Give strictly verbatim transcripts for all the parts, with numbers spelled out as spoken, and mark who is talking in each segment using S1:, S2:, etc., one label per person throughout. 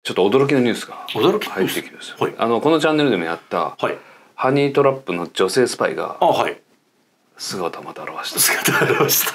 S1: ちょっと驚きのニュースが
S2: 驚き
S1: 入ってきます。
S2: はい、
S1: あのこのチャンネルでもやった、
S2: はい、
S1: ハニートラップの女性スパイが
S2: あ、はい、
S1: 姿をまた現した。
S2: 姿を現した。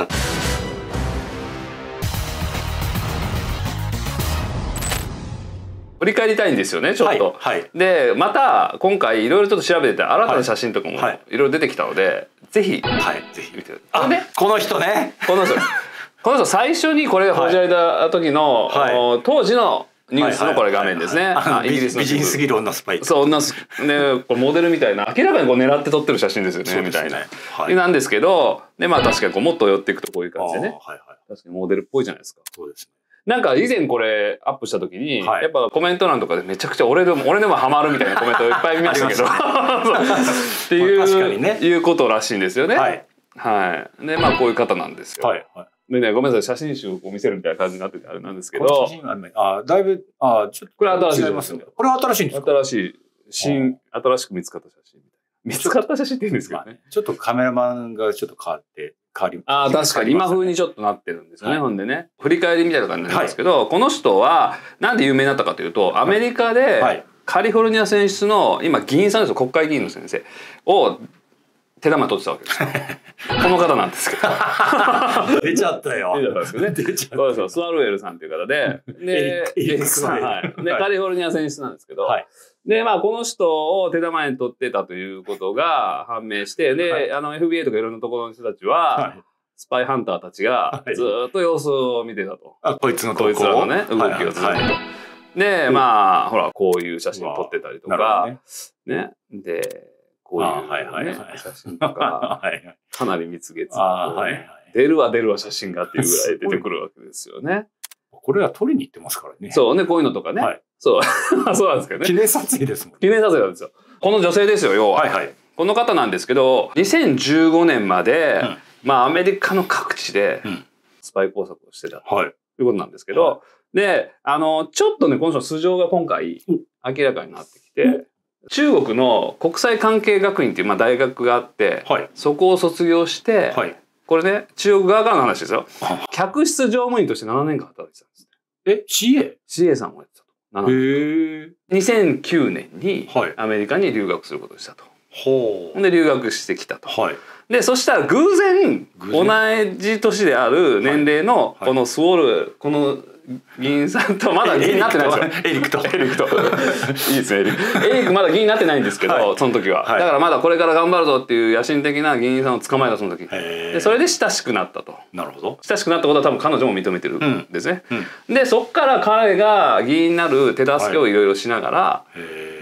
S1: 振り返りたいんですよねちょっと。
S2: はいはい、で
S1: また今回いろいろちょっと調べてて新たな写真とかもいろいろ出てきたので、はい、ぜひ、
S2: はい、ぜひ
S1: 見て。
S2: あ、ね、この人ね。
S1: この人この人最初にこれ報じられた時の、はい、当時のニュースのこれ画面ですね。
S2: イギリスの美人すぎる女スパイ。
S1: そう女すね、これモデルみたいな明らかにこう狙って撮ってる写真ですよねみたいな、はい、なんですけど、でまあ確かにこうもっと寄っていくとこういう感じでね、はいはい、確かにモデルっぽいじゃないですか。
S2: そうですね。
S1: なんか以前これアップした時に、はい、やっぱコメント欄とかでめちゃくちゃ俺でも俺でもハマるみたいなコメントをいっぱい見ましたけどっていう、まあ、確かにね、いうことらしいんですよね。はい、はい、でまあこういう方なんですよ。はいはい、でね、ごめんなさい、写真集を見せるみたいな感じになっててあれなんですけど、
S2: あ、だいぶ、あ、ちょっと
S1: これ新しい
S2: ですね。これ新しいんですか？
S1: 新しい新新しく見つかった写真みたいな。見つかった写真って言うんですけどね。
S2: ちょっとカメラマンがちょっと変わって変わります。
S1: ああ、確かに今風にちょっとなってるんですよね。ほんでね、振り返りみたいな感じなんですけど、この人はなんで有名になったかというと、アメリカでカリフォルニア選出の今議員さんですよ、国会議員の先生を手玉取ってたわけですよ。この方なんですけど。
S2: 出ちゃったよ。
S1: 出ちゃったんですけどね。出ちゃった。そうです。スワルウェルさんという方で、で、エリックさん、はい。で、カリフォルニア選出なんですけど、はい、で、まあ、この人を手玉に取ってたということが判明して、で、はい、あの、エフビーエー とかいろんなところの人たちは、はい、スパイハンターたちがずっと様子を見てたと。
S2: あ、こいつの
S1: こいつらのね、動きをずっと。で、まあ、ほら、こういう写真を撮ってたりとか、ね。で、こういうね写真とかかなり蜜月出るわ出るわ写真がっていうぐらい出てくるわけですよね。
S2: これは撮りに行ってますからね。
S1: そうね、こういうのとかね。そうそうなんですけどね。
S2: 記念撮影ですもん。
S1: 記念撮影なんですよ。この女性ですよ、要は。この方なんですけど、にせんじゅうごねんまでまあアメリカの各地でスパイ工作をしてたということなんですけど、であのちょっとねこの人の素性が今回明らかになってきて。中国の国際関係学院っていうまあ大学があって、はい、そこを卒業して、はい、これね中国側からの話ですよ。客室乗務員としてななねんかん働いてたんです。
S2: え シーエー？ シーエー
S1: さんをやってたと。ななねん。へえ。にせんきゅうねんにアメリカに留学することにしたと。ほう。で留学してきたと。はい、でそしたら偶然同じ年である年齢のこのスウォルこの議員さんとまだ議員になってないんですよ。エリックと。エリックと。いいですね、エリック。エリックまだ議員になってないんですけど、はい、その時は、はい。だからまだこれから頑張るぞっていう野心的な議員さんを捕まえたその時。で、それで親しくなったと。なるほど。親しくなったことは多分彼女も認めてるんですね。うんうん、で、そっから彼が議員になる手助けをいろいろしながら、はい、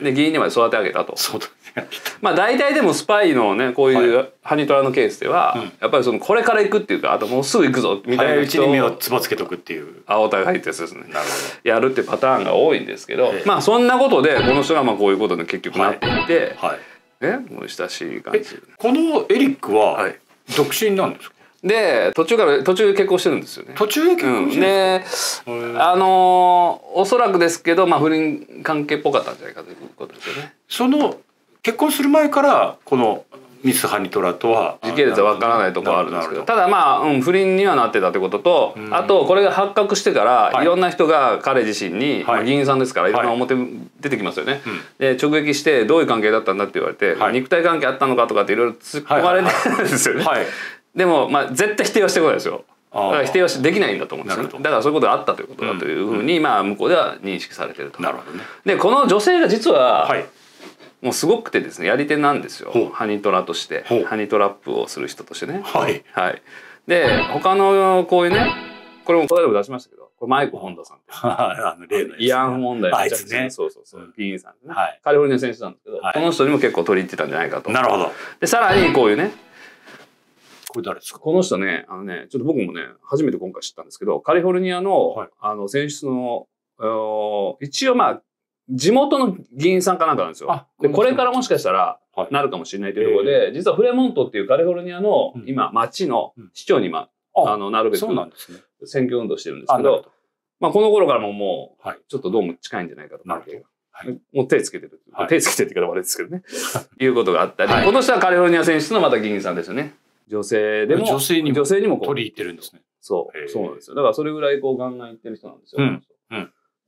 S1: で議員にまで育て上げたと。そうだまあ大体でもスパイのねこういうハニトラのケースでは、はい、やっぱりそのこれから行くっていうかあともうすぐ行くぞみたいな人を
S2: 早いうちに目をつばつけとくっていう
S1: 青たが入ってやつですね。なるほど。やるってパターンが多いんですけど、まあそんなことでこの人がまあこういうことで結局なっていて、はいはい、ねもう親しい感じ。
S2: このエリックは独身なんですか？
S1: で途中から途中で結婚してるんですよね。
S2: 途中で結婚してるん
S1: ですか？であのー、おそらくですけどまあ不倫関係っぽかったんじゃないかということですよね。
S2: その結婚する前からこのミスハニトラとは
S1: 時系列は分からないところはあるんですけど、ただまあ、うん、不倫にはなってたってことと、あとこれが発覚してから、はい、いろんな人が彼自身に、はいまあ、議員さんですからいろんな表出てきますよね、はい、で直撃してどういう関係だったんだって言われて、はい、肉体関係あったのかとかっていろいろ突っ込まれてるんですよね。でもまあ絶対否定はしてこないですよ。だから否定はできないんだと思うんですよね。だからそういうことがあったということだというふうに、まあ向こうでは認識されてると。なるほどね。でこの女性が実は、はいもうすごくてですねやり手なんですよハニトラとしてハニトラップをする人としてね。はい、はい、で他のこういうねこれも答えでも出しましたけどこれマイク・ホンダさんってあの例の慰安婦問題のめちゃくちゃそうそうそう議員さんですね、はい、カリフォルニア選手なんですけど、はい、この人にも結構取り入ってたんじゃないかと。なるほど。でさらにこういうね
S2: これ誰ですか？
S1: この人ねあのねちょっと僕もね初めて今回知ったんですけどカリフォルニアの、はい、あの選出の一応まあ地元の議員さんかなんかなんですよ。でこれからもしかしたらなるかもしれないというところで、はい、実はフレモントっていうカリフォルニアの今町の市長に今、うん、あのなるべく選挙運動してるんですけど、まあこの頃からももうちょっとどうも近いんじゃないかと関係が、はい、もう手つけてる、はい、手つけてって言い方悪いですけどねいうことがあったり、はい、この人はカリフォルニア選出のまた議員さんですよね。女性でも
S2: 女性にも
S1: 女性にもこう
S2: 取り入ってるんですね。
S1: そうそうなんですよ。だからそれぐらいこうガンガンいってる人なんですよ。うんうん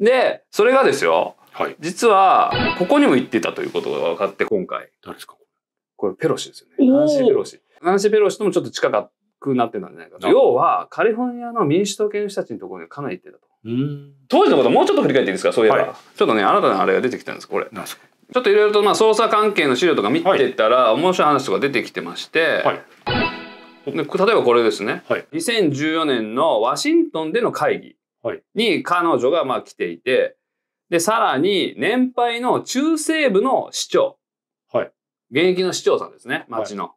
S1: でそれがですよ、
S2: はい、
S1: 実はここにも行ってたということが分かって今回。
S2: 誰ですか
S1: これペロシですよね。ナンシー・ペロシ。ナンシー・ペロシともちょっと近くなってたんじゃないかと。要はカリフォルニアの民主党系の人たちのところにかなり行ってたと。うん当時のこともうちょっと振り返っていいですか。そういえば、はい、ちょっとね新たなあれが出てきたんですこれ。なんですか。ちょっといろいろとまあ捜査関係の資料とか見てたら、はい、面白い話とか出てきてまして、はい、で例えばこれですね、はい、にせんじゅうよねんのワシントンでの会議に彼女がまあ来ていて、でさらに年配の中西部の市長、はい、現役の市長さんですね町の、はい、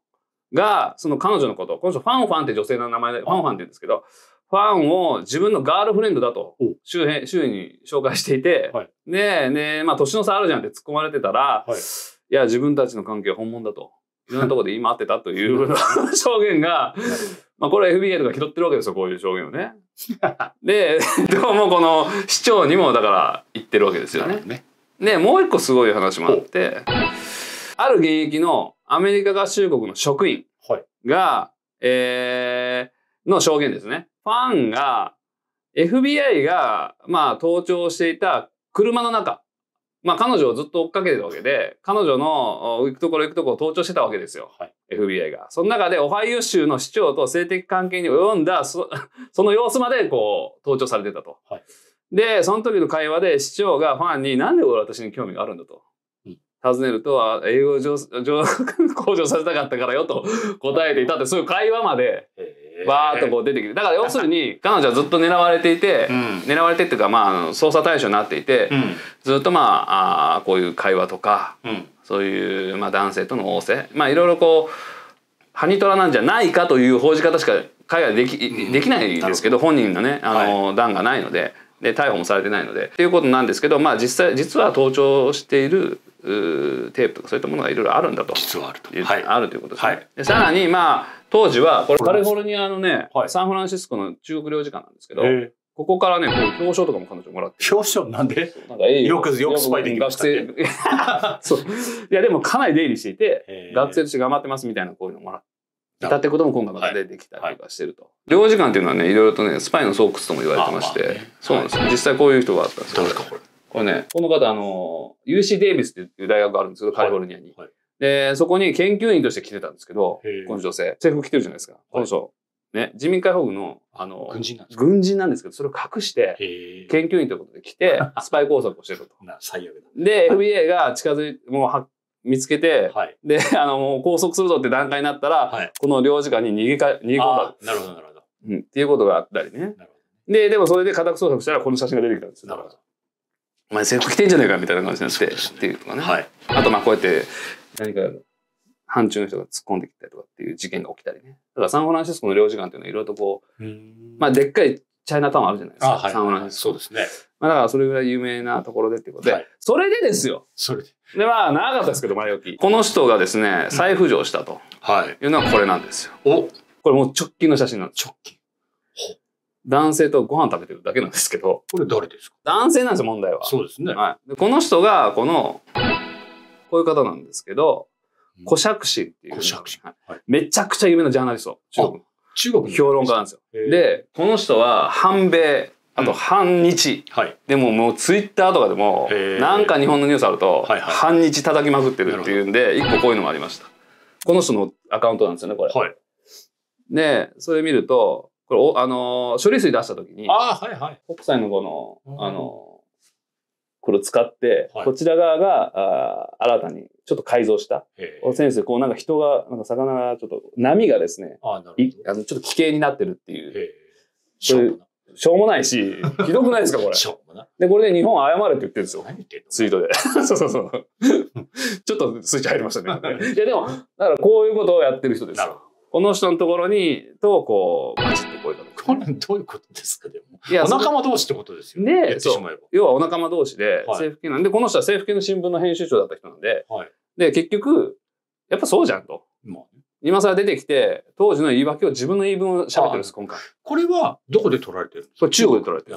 S1: がその彼女のことこの人ファンファンって女性の名前でファンファンって言うんですけど、ファンを自分のガールフレンドだと周辺周囲に紹介していて、はい、でねまあ年の差あるじゃんって突っ込まれてたら、はい、いや自分たちの関係は本物だといろんなところで言い回ってたという証言がまあこれ エフビーアイ とか拾ってるわけですよこういう証言をね。でどうもこの市長にもだから言ってるわけですよね。ねでもう一個すごい話もあってある現役のアメリカ合衆国の職員が、はい、えー、の証言ですね。ファンが エフビーアイ がまあ盗聴していた車の中、まあ彼女をずっと追っかけてるわけで彼女の行くところ行くところを盗聴してたわけですよ、はい、エフビーアイ が。その中でオハイオ州の市長と性的関係に及んだ そ, その様子までこう盗聴されてたと、はい、でその時の会話で市長がファンになんで俺私に興味があるんだと尋ねると英語を上向上させたかったからよと答えていたってそういう会話までバーッとこう出てきて、だから要するに彼女はずっと狙われていて、うん、狙われてっていうかまあ捜査対象になっていて、うん、ずっとまあ、あこういう会話とか、うん、そういうまあ男性との仰せまあいろいろこうハニトラなんじゃないかという報じ方しか海外ででき、できないですけど、うん、本人のねあの、はい、段がないので。で逮捕もされてないのでっていうことなんですけど、まあ実際実は盗聴しているテープとかそういったものがいろいろあるんだと
S2: 実はあると、
S1: はい、あるということですね。はい、でさらにまあ当時はこれカリフォルニアのね、はい、サンフランシスコの中国領事館なんですけど、ここからねこういう表彰とかも彼女もらってる。
S2: 表彰なんで？なんかよくよくスパイできましたね。学
S1: 生そういやでもかなり出入りしていて学生として頑張ってますみたいなこういうのもらって。いたってことも今回また出てきたりとかしてると、はいはい、領事館っていうのはねいろいろとねスパイの巣窟とも言われてまして、まあまあね、そうなんですよ、はい、実際こういう人があったんですよ。
S2: 誰ですかこれ？
S1: これねこの方あの ユーシー デイビスっていう大学があるんですけどカリフォルニアに、はいはい、でそこに研究員として来てたんですけどこの女性制服着てるじゃないですか、はい、この人ね自民解放軍のあの
S2: 軍人なんですか？
S1: 軍人なんですけどそれを隠して研究員ということで来てスパイ工作をしてると
S2: 最悪だ。
S1: で エフビーアイ が近づいてもうは見つけて、はい、であのもう拘束するぞって段階になったら、はい、この領事館に逃げか逃げ込んだ。
S2: なるほどなるほど、
S1: うん。っていうことがあったりね。なるほどででもそれで家宅捜索したらこの写真が出てきたんですよ。なるほど。お前制服着てんじゃねえかみたいな感じになって、ね、っていうとかね。はい、あとまあこうやって何か反中の人が突っ込んできたりとかっていう事件が起きたりね。だからサンフランシスコの領事館っていうのはいろいろとこう、まあでっかいチャイナタウンあるじゃないですか。はい、サンフランシスコ。
S2: そうですね。
S1: まあだからそれぐらい有名なところでっていうことで、はい、それでですよ。
S2: それで。
S1: でまあ長かったですけど前置きこの人がですね再浮上したというのはこれなんですよ。
S2: うん、お
S1: これもう直近の写真なんです。直近。男性とご飯食べてるだけなんですけど。
S2: これ誰ですか？
S1: 男性なんですよ問題は。
S2: そうですね。
S1: はい。でこの人がこのこういう方なんですけど、コシャクシンっていう。
S2: コシャクシン。
S1: はい。めちゃくちゃ有名なジャーナリスト。中国。
S2: 中国の
S1: 評論家なんですよ。でこの人は反米。あと反日、うんはい、でももうツイッターとかでもなんか日本のニュースあると反日叩きまくってるっていうんで一個こういうのもありました。この人のアカウントなんですよねこれ。はい、でそれ見るとこれおあの処理水出した時に、
S2: あ、はいはい、
S1: 国際のこのあのこれを使って、はい、こちら側があ新たにちょっと改造した先生こうなんか人がなんか魚がちょっと波がですねあいあのちょっと奇形になってるっていうそういう。しょうもないし、ひどくないですかこれ。しょうもな。で、これで日本謝れって言ってるんですよ。何言ってんの？ツイートで。そうそうそう。ちょっとスイッチ入りましたね。いやでも、だからこういうことをやってる人ですよ。この人のところに、と、こう、バチッとこういう
S2: これどういうことですかでも。いや、お仲間同士ってことですよね。
S1: で、そう。要はお仲間同士で、政府系なんで、この人は政府系の新聞の編集長だった人なんで、はい、で、結局、やっぱそうじゃんと。まあ今更出てきて、当時の言い訳を自分の言い分を喋ってるんです、今回。
S2: これは、どこで撮られてるんですか？
S1: これ中国で撮られてるんです。やっぱり。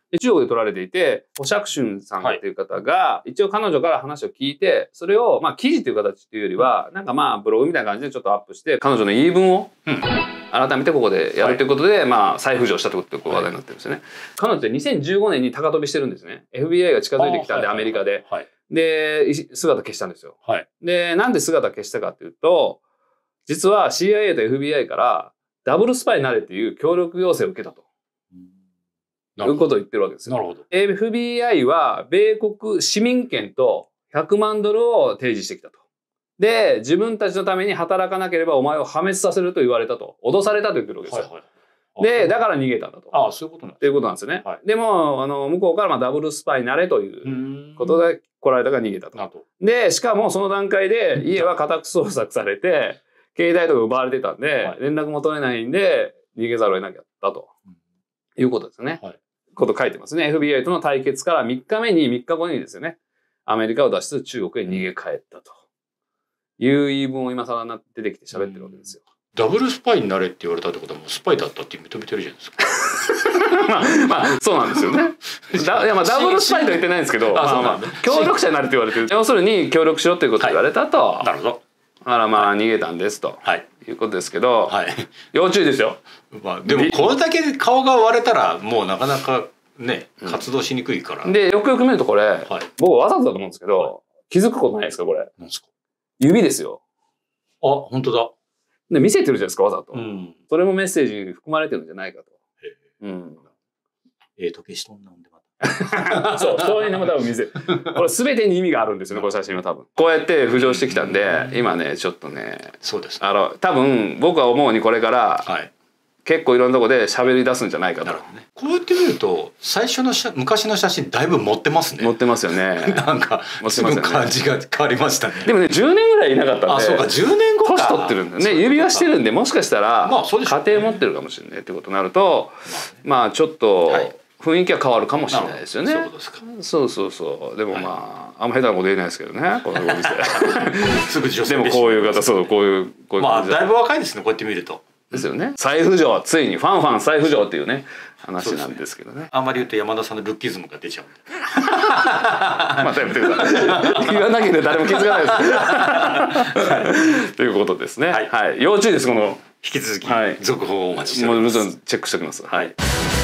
S1: で中国で撮られていて、保釈春さんっていう方が、一応彼女から話を聞いて、それをまあ記事っていう形っていうよりは、なんかまあブログみたいな感じでちょっとアップして、彼女の言い分を改めてここでやるということで、まあ再浮上したということで話題になってるんですよね。彼女ってにせんじゅうごねんに高飛びしてるんですね。エフビーアイ が近づいてきたんで、アメリカで。で、姿消したんですよ。で、なんで姿消したかっていうと、実は シーアイエー と エフビーアイ からダブルスパイになれっていう協力要請を受けたと。いうことを言ってるわけですよ。なるほど。エフビーアイ は米国市民権とひゃくまんドルを提示してきたと。で、自分たちのために働かなければお前を破滅させると言われたと。脅されたと言ってるわけですよ。はいはい、で、だから逃げたんだと。ああ、そういうことなんですね。っていうことなんですよね。はい、でも、あの、向こうからまあダブルスパイになれということで来られたから逃げたと。で、しかもその段階で家は家宅捜索されて、携帯とか奪われてたんで、はい、連絡も取れないんで、逃げざるを得なかったと。いうことですね。はいこと書いてますね。エフビーアイ との対決からみっかめに、みっかごにですよね。アメリカを脱出中国へ逃げ帰ったという言い分を今更な出てきて喋ってるわけですよ。
S2: ダブルスパイになれって言われたってことはもうスパイだったって認めてるじゃないですか。
S1: まあ、まあ、そうなんですよね。だいやまあダブルスパイとは言ってないんですけど、まあまあ、協力者になれって言われてる。要するに協力しろっていうことを言われたと。はい、なるほど。だからまあ逃げたんですと。はい。いうことですけど、はい、要注意ですよ。
S2: まあでもこれだけ顔が割れたらもうなかなかね活動しにくいから。
S1: でよくよく見るとこれ、はい、僕わざとだと思うんですけど、はい、気づくことないですかこれ。なんですか。指ですよ。
S2: あ本当だ。
S1: で見せてるじゃないですかわざと。うん、それもメッセージに含まれてるんじゃないかと。うん。
S2: ええ時計しとんなんでまた。
S1: そうそういうのも多分見せ。これ全てに意味があるんですよねこの写真は多分。こうやって浮上してきたんで今ねちょっとね。そうです。あの多分僕は思うにこれから。はい。結構いろんなとこで喋り出すんじゃないかと。
S2: なるほどね。こうやって見ると最初のしゃ昔の写真だいぶ持ってますね。
S1: 持ってますよね。
S2: なんかすぐ感じが変わりましたね。
S1: でもねじゅうねんぐらいいなかったんで。
S2: あそうかじゅうねんごか。
S1: 年取ってるんだよね。指輪してるんでもしかしたら家庭持ってるかもしれないってことになるとまあちょっと雰囲気は変わるかもしれないですよね。そうそうそうでもまああんま下手なこと言えないですけどねこのご時世。
S2: すぐ女性
S1: でもこういう方そうこういうこういう
S2: まあだいぶ若いですねこうやって見ると。
S1: ですよね。再浮上ついにファンファン再浮上っていうね話なんですけどね。ね
S2: あんまり言うと山田さんのルッキズムが出ちゃうんで。
S1: またやめてください。言わなきゃ誰も気づかないです。ということですね。はい、はい、要注意ですこの
S2: 引き続き続報をお待ちしております。
S1: もちろんチェックしておきます。はい。